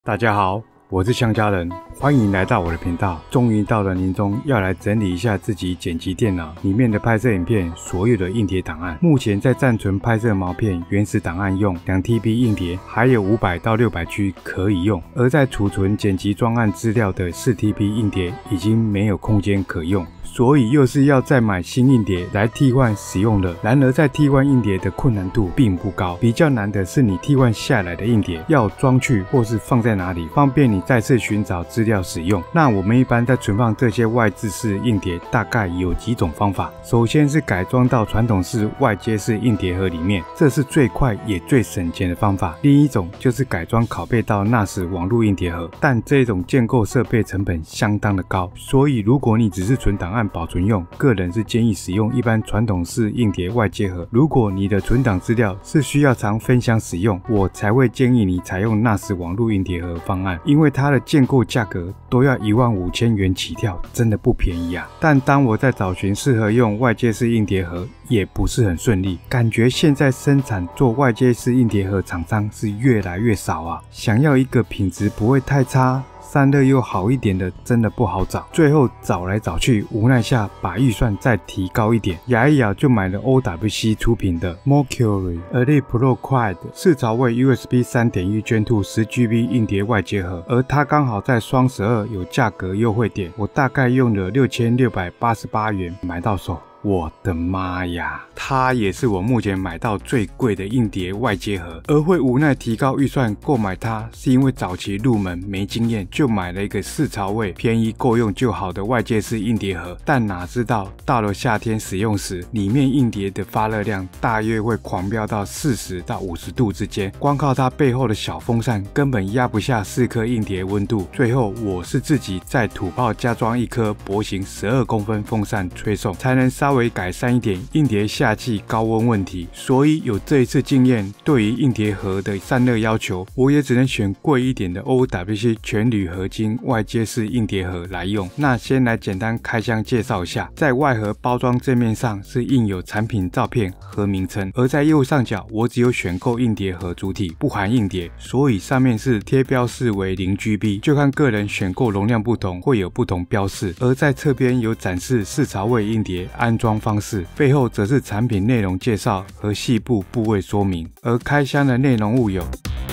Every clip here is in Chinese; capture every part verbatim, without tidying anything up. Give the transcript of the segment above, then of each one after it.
大家好，我是香家人，欢迎来到我的频道。终于到了年终，要来整理一下自己剪辑电脑里面的拍摄影片所有的硬碟档案。目前在暂存拍摄毛片原始档案用 两 T B 硬碟，还有五百到六百 G 可以用；而在储存剪辑专案资料的 四 T B 硬碟已经没有空间可用。所以又是要再买新硬碟来替换使用了。然而在替换硬碟的困难度并不高，比较难的是你替换下来的硬碟要装去或是放在哪里，方便你再次寻找资料使用。那我们一般在存放这些外置式硬碟大概有几种方法。首先是改装到传统式外接式硬碟盒里面，这是最快也最省钱的方法。另一种就是改装拷贝到 N A S 网络硬碟盒，但这种建构设备成本相当的高，所以如果你只是存档案保存用，个人是建议使用一般传统式硬碟外接盒。如果你的存档资料是需要常分享使用，我才会建议你采用 N A S 网络硬碟盒方案，因为它的建构价格都要一万五千元起跳，真的不便宜啊。但当我在找寻适合用外接式硬碟盒，也不是很顺利，感觉现在生产做外接式硬碟盒厂商是越来越少啊，想要一个品质不会太差，散热又好一点的真的不好找，最后找来找去，无奈下把预算再提高一点，咬一咬就买了 O W C 出品的 Mercury Elite Pro Quad 四槽位 U S B 三点一 Gen 二 十 G B 硬碟外接盒，而它刚好在双十二有价格优惠点，我大概用了六千六百八十八元买到手。我的妈呀，它也是我目前买到最贵的硬碟外接盒，而会无奈提高预算购买它，是因为早期入门没经验，就买了一个四槽位便宜够用就好的外接式硬碟盒，但哪知道到了夏天使用时，里面硬碟的发热量大约会狂飙到四十到五十度之间，光靠它背后的小风扇根本压不下四颗硬碟温度。最后我是自己在土炮加装一颗薄型十二公分风扇吹送，才能稍微稍微改善一点硬碟下气高温问题，所以有这一次经验，对于硬碟盒的散热要求，我也只能选贵一点的 O W C 全铝合金外接式硬碟盒来用。那先来简单开箱介绍一下，在外盒包装正面上是印有产品照片和名称，而在右上角我只有选购硬碟盒主体，不含硬碟，所以上面是贴标示为 零 G B， 就看个人选购容量不同会有不同标示。而在侧边有展示四槽位硬碟安装方式，背后则是产品内容介绍和细部部位说明。而开箱的内容物有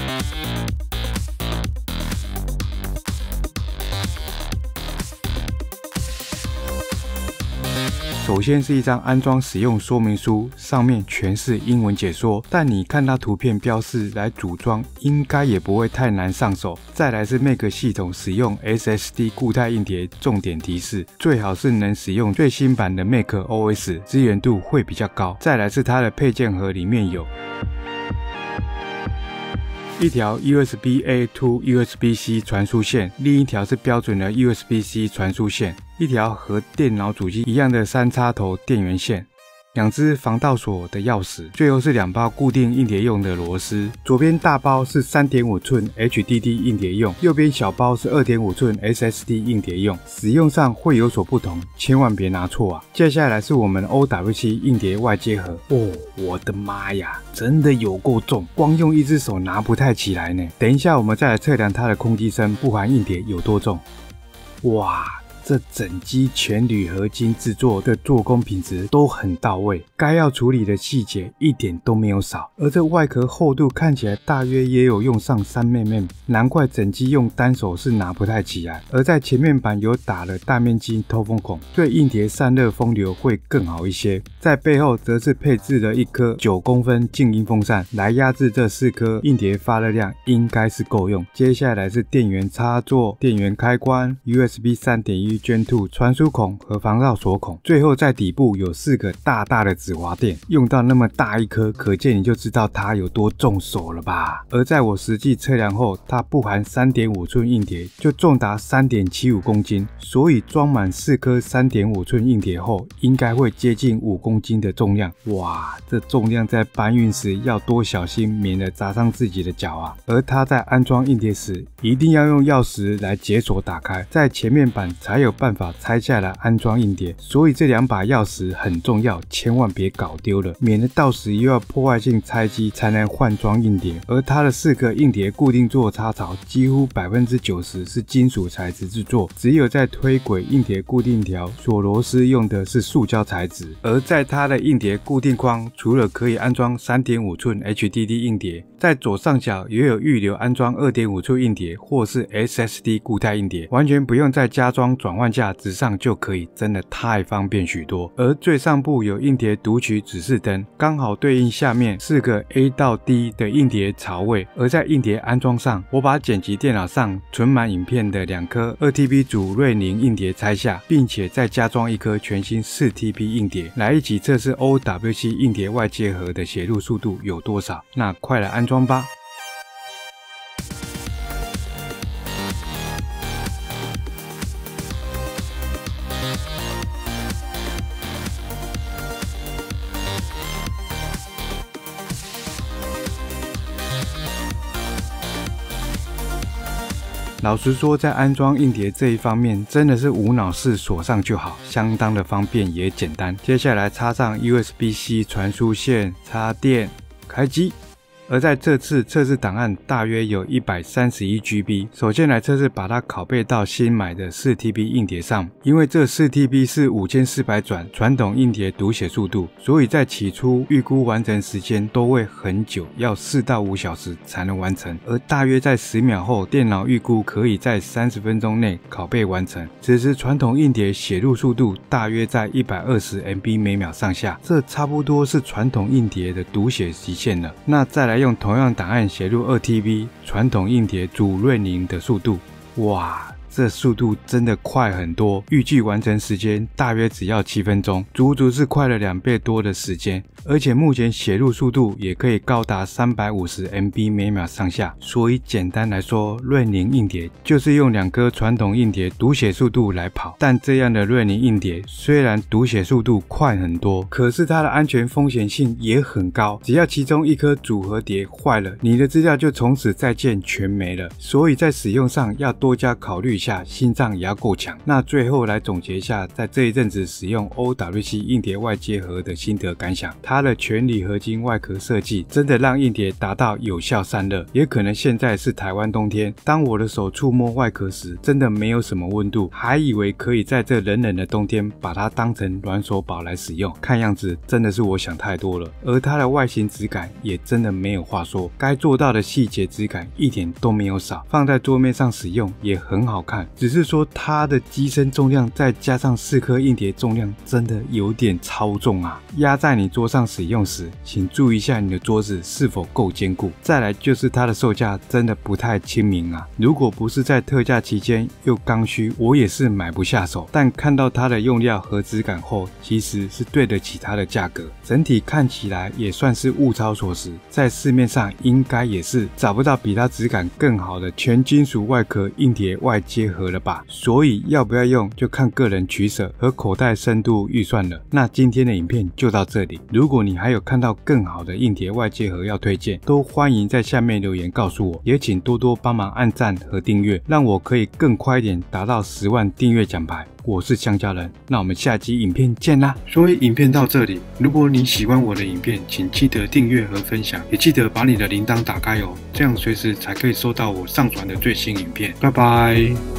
首先是一张安装使用说明书，上面全是英文解说，但你看它图片标示来组装，应该也不会太难上手。再来是 Mac 系统使用 S S D 固态硬碟重点提示，最好是能使用最新版的 Mac O S， 支援度会比较高。再来是它的配件盒，里面有一条 U S B A to U S B C 传输线，另一条是标准的 U S B C 传输线，一条和电脑主机一样的三插头电源线，两只防盗锁的钥匙，最后是两包固定硬碟用的螺丝。左边大包是 三点五寸 H D D 硬碟用，右边小包是 二点五寸 S S D 硬碟用，使用上会有所不同，千万别拿错啊。接下来是我们的 O W C 硬碟外接盒，哦，我的妈呀，真的有够重，光用一只手拿不太起来呢。等一下我们再来测量它的空机身不含硬碟有多重。哇，这整机全铝合金制作的做工品质都很到位，该要处理的细节一点都没有少。而这外壳厚度看起来大约也有用上三 mm， 难怪整机用单手是拿不太起来。而在前面板有打了大面积透风孔，对硬碟散热风流会更好一些。在背后则是配置了一颗九公分静音风扇，来压制这四颗硬碟发热量应该是够用。接下来是电源插座、电源开关、U S B 三点一 Gen 二 传输孔和防盗锁孔，最后在底部有四个大大的止滑垫，用到那么大一颗，可见你就知道它有多重手了吧。而在我实际测量后，它不含 三点五寸硬碟就重达 三点七五公斤，所以装满四颗 三点五寸硬碟后，应该会接近五公斤的重量。哇，这重量在搬运时要多小心，免得砸伤自己的脚啊。而它在安装硬碟时，一定要用钥匙来解锁打开，在前面板才有有办法拆下来安装硬碟。所以这两把钥匙很重要，千万别搞丢了，免得到时又要破坏性拆机才能换装硬碟。而它的四个硬碟固定座插槽几乎 百分之九十 是金属材质制作，只有在推轨硬碟固定条锁螺丝用的是塑胶材质。而在它的硬碟固定框，除了可以安装 三点五寸 H D D 硬碟，在左上角也有预留安装 二点五寸硬碟或是 S S D 固态硬碟，完全不用再加装转换架，直上就可以，真的太方便许多。而最上部有硬碟读取指示灯，刚好对应下面四个 A 到 D 的硬碟槽位。而在硬碟安装上，我把剪辑电脑上存满影片的两颗 二 T B 组瑞宁硬碟拆下，并且再加装一颗全新 四 T B 硬碟，来一起测试 O W C 硬碟外接盒的写入速度有多少。那快来安装吧。老实说，在安装硬碟这一方面，真的是无脑式锁上就好，相当的方便也简单。接下来插上 U S B C 传输线，插电，开机。而在这次测试档案大约有 一百三十一 G B， 首先来测试把它拷贝到新买的 四 T B 硬碟上，因为这 四 T B 是五千四百转传统硬碟读写速度，所以在起初预估完成时间都会很久，要四到五小时才能完成，而大约在十秒后，电脑预估可以在三十分钟内拷贝完成。此时传统硬碟写入速度大约在 一百二十 M B 每秒上下，这差不多是传统硬碟的读写极限了。那再来用同样档案写入 二 T B 传统硬碟主瑞宁的速度，哇，这速度真的快很多，预计完成时间大约只要七分钟，足足是快了两倍多的时间。而且目前写入速度也可以高达 三百五十 M B 每秒上下，所以简单来说，瑞宁硬碟就是用两颗传统硬碟读写速度来跑。但这样的瑞宁硬碟虽然读写速度快很多，可是它的安全风险性也很高，只要其中一颗组合碟坏了，你的资料就从此再见全没了。所以在使用上要多加考虑一下，心脏也要够强。那最后来总结一下，在这一阵子使用 O W C 硬碟外接盒的心得感想。它的全铝合金外壳设计真的让硬碟达到有效散热，也可能现在是台湾冬天，当我的手触摸外壳时，真的没有什么温度，还以为可以在这冷冷的冬天把它当成暖手宝来使用，看样子真的是我想太多了。而它的外形质感也真的没有话说，该做到的细节质感一点都没有少，放在桌面上使用也很好看。只是说它的机身重量再加上四颗硬碟重量真的有点超重啊，压在你桌上使用时，请注意一下你的桌子是否够坚固。再来就是它的售价真的不太亲民啊，如果不是在特价期间又刚需，我也是买不下手。但看到它的用料和质感后，其实是对得起它的价格，整体看起来也算是物超所值，在市面上应该也是找不到比它质感更好的全金属外壳硬碟外接盒了吧。所以要不要用就看个人取舍和口袋深度预算了。那今天的影片就到这里，如果你还有看到更好的硬碟外接盒要推荐，都欢迎在下面留言告诉我，也请多多帮忙按赞和订阅，让我可以更快一点达到十万订阅奖牌。我是香蕉人，那我们下集影片见啦！所以影片到这里，如果你喜欢我的影片，请记得订阅和分享，也记得把你的铃铛打开哦，这样随时才可以收到我上传的最新影片。拜拜。